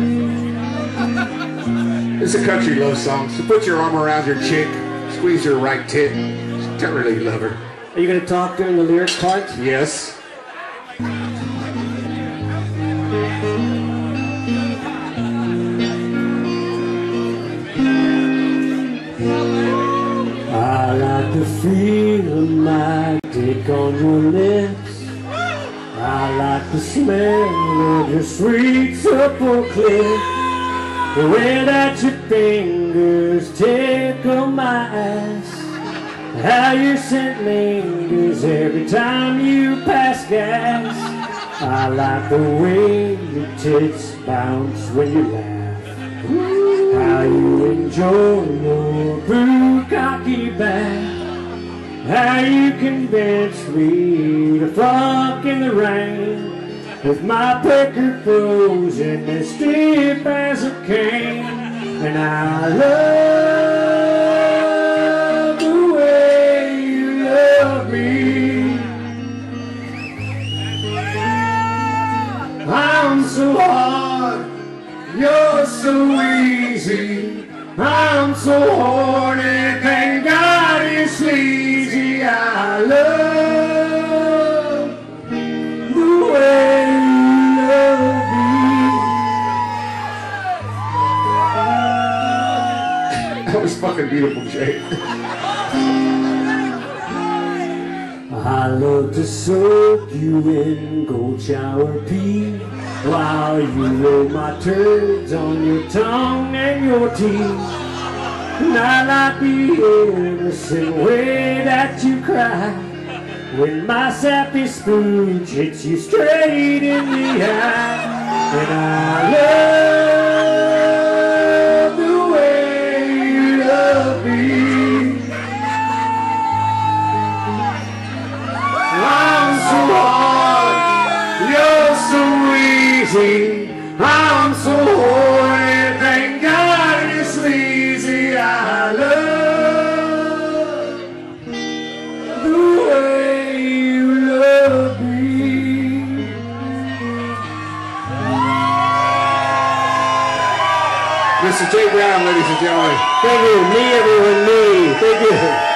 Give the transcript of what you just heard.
It's a country love song, so put your arm around your chick, squeeze her right tit, tell her that you love her. Are you going to talk during the lyric part? Yes. I like the feel of my dick on your lips. I like the smell of your sweet supple clip. The way that your fingers tickle my ass. How your scent lingers every time you pass gas. I like the way your tits bounce when you laugh. How you enjoy your bukkake bath. How you convince me to fuck in the rain. With my pecker frozen as stiff as a cane. And I love the way you love me. I'm so hard, you're so easy. I'm so horny, thank God you're sleazy. I love the way you love me. That was fucking beautiful, Jay. I love to soak you in gold shower pee while you roll my turds on your tongue and your teeth. And I like the innocent way that you cry when my sappy spooge hits you straight in the eye. And I love the way you love me. I'm so hard, you're so easy. I'm so horny, thank God you're sleazy. I love the way you love me. Mr. J. Brown, ladies and gentlemen. Thank you, me, everyone, me. Thank you.